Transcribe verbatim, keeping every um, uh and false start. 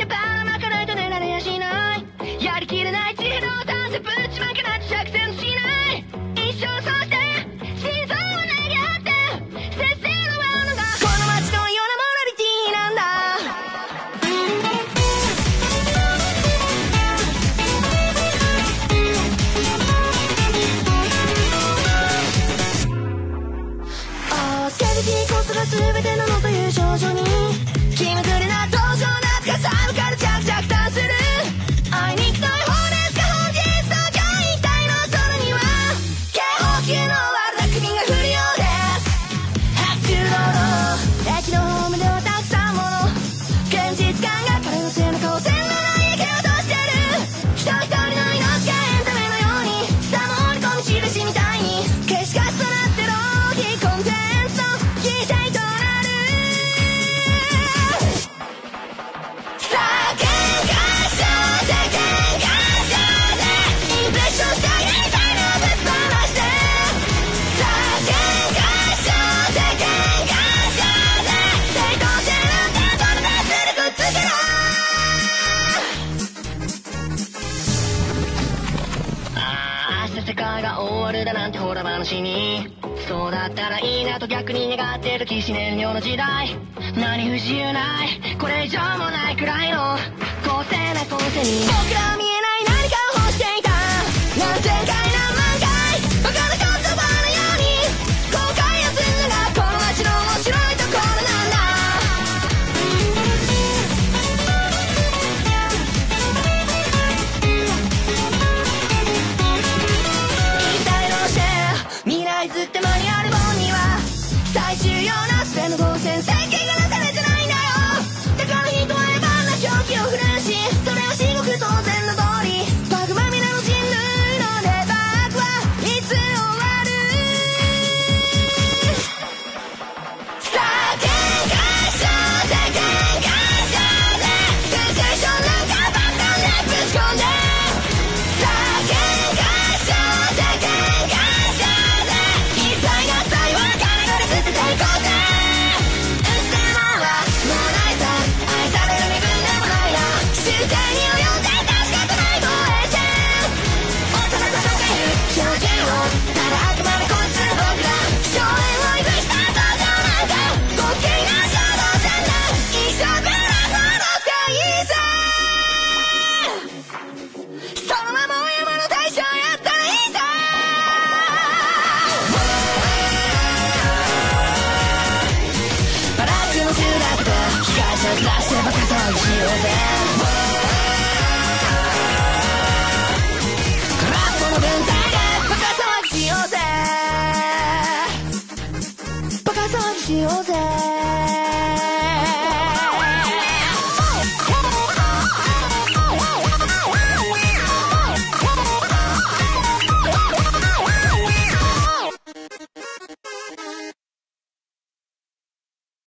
ばまかないと寝られやしない。やりきれない自動探せぶちまけないと作戦しない。一生そうして心臓を投げ合って接戦のワウンドがこの街のようなモラリティなんだ。ああセルフィーこそが全てなのという少女に気まぐれな登場なんか寒から着々とする。会いにくい方ですか本日東京一帯の空には警報級の悪巧みが降るようです。白昼堂々駅のホームではたくさんもの現実感が彼の背中を線路に生け落としてる。人一人の命がエンタメのようにさも織り込み印みたいに消しカスとなって浪費コンテンツの犠牲となる。さあ喧嘩しようぜ喧嘩しようぜインプレッションしたい連載のぶっ放してさあ喧嘩しようぜ喧嘩しようぜ正当性なんてどれだってくっつけろ。ああ明日世界が終わるだなんてほら話にそうだったらいいなと逆に願ってる騎士燃料の時代。何不自由ないこれ以上もないくらいの公正な公正に僕らは見えない何かを欲していた。何千回何万回バカな言葉のように後悔をするのがこの街の面白いところなんだ。期待のして未来図ってマニュアル本には最重要なスペの動線設計がなされてないんだよ。だから人は野蛮な狂気を振るうしそれは至極当然の通りバグまみれの人類のデバッグはいつ終わる。さあ喧嘩しようぜ喧嘩しようぜセンセーションなんかバカでぶち込んでさあ喧嘩しようぜ喧嘩しようぜ一切合切は金が捨てていこうぜ。うっせえもんはもうないさ愛される身分でもないな終点に及んで確かとない防衛線幼さとかいう標準をただあくまで固執する僕ら少年をいぶした登場なんか滑稽な衝動戦だ一生分のこのスカイさそのまま山の大将やったらいいさ。バラックの集落で被害者ずらしてバカ騒ぎしようぜ。空っぽの軍隊でバカ騒ぎしようぜバカ騒ぎしようぜ。